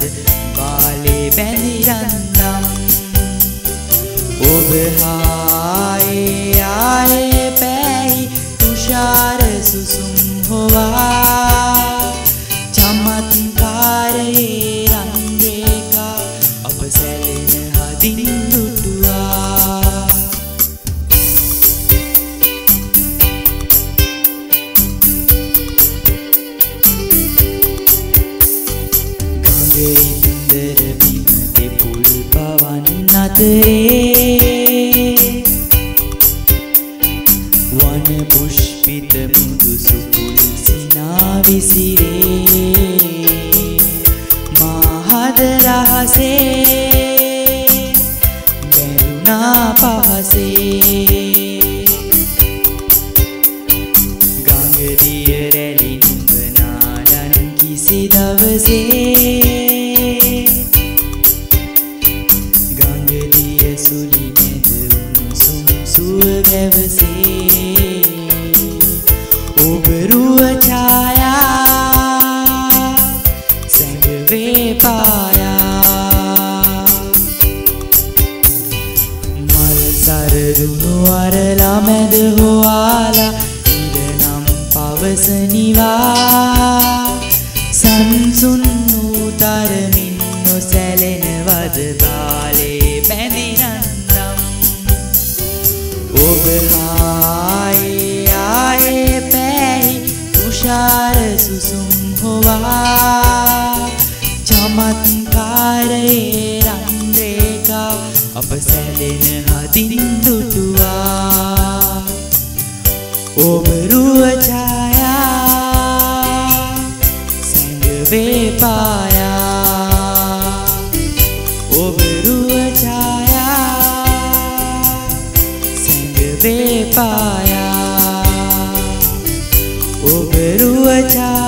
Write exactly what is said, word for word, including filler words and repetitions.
බාලේ බැඳිරන්නම් ඔබ ආයේ ආයේ පැයි තුෂාර සුසුම් හොවා චමත්කාරයේ රන් රේඛා අප සැලෙන හදින් දුටුවා ගඟේ ඉන්දර බිම දෙපුල් පවන් අතරේ වන පුෂ්පිත මුදු සුපුල් සිනා විසිරේ මහද රහසේ බැලුනා පහසේ ගංගදිය රැලි නුඹ නාඩන් කිසි දවසේ ගංගදිය සුලි මැද උණුසුම් සුව ගැවසේ ඔබ රුව ඡායා සැඟවේ පායා මල් සරදුණු අරලා මැද හොයාලා ඉරනම් පවසනිවා සංසුන් වූ තරමින් නොසැලෙනවද බාලේ බැඳිරන්නම් ඔබ ආයේ ආයේ පැයි තුෂාර සුසුම් හොවා චමත්කාරයේ රන් රේඛා අප සැලෙන හදින් දුටුවා ඔබ රුව ඡායා සැඟවේ පායා ඔබ රුව ඡායා සැඟවේ පායා ඔබ රුව ඡායා